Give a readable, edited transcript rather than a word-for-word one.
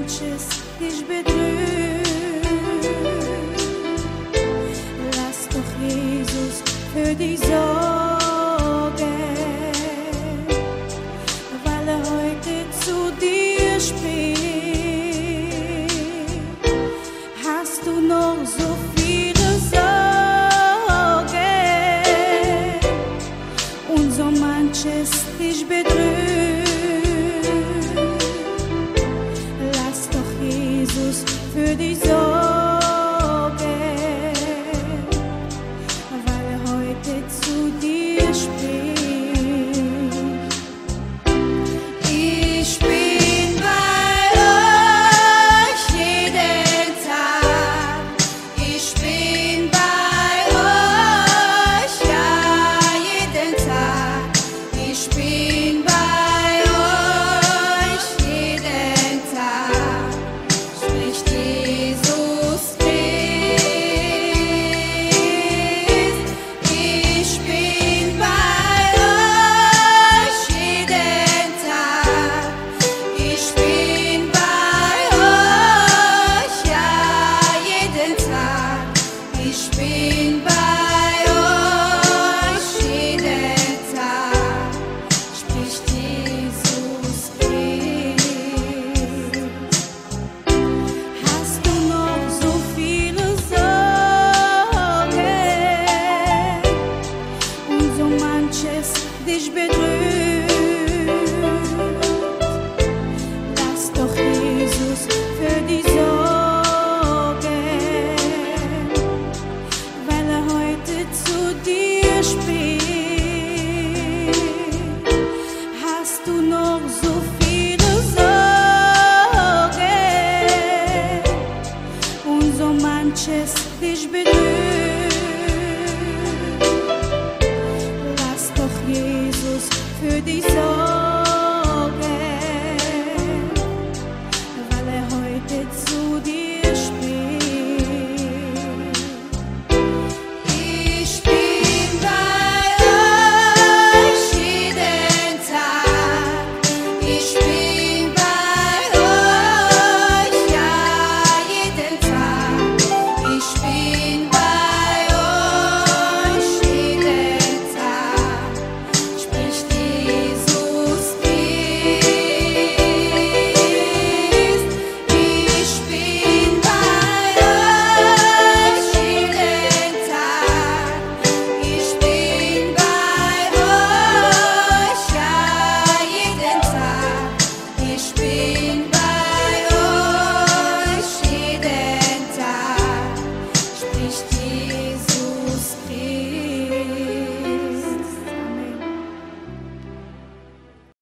manches dich bedrückt. Lass doch Jesus für dich sorgen, weil heute zu dir spricht. Hast du noch so viele Sorgen und so manches dich bedrückt? Lass doch Jesus für dich sorgen, weil heute zu dir spricht. Ich bin bei euch jeden Tag. Ich bin bei euch, ja, jeden Tag. Ich bin bei euch jeden Tag. Spricht Jesus Christ. Ich bin bei euch jeden Tag. Ich bin bei euch, ja, jeden Tag. Ich bin bei euch jeden Tag. Spricht Jesus Christ. Hast du noch so viele Sorgen und so manches dich bedrückt? Lass doch Jesus für dich sorgen, weil heute zu dir spricht. Hast du noch so viele Sorgen und so manches dich bedrückt? Lass doch Jesus für dich sorgen, weil heute zu dir spricht. Ich bin bei euch jeden Tag. Ich bin bei euch, ja, jeden Tag. Ich bin bei euch jeden Tag. Spricht Jesus Christ. Ich bin bei euch jeden Tag. Ich bin bei euch, ja, jeden Tag. Ich bin bei euch jeden Tag. Spricht Jesus Christ.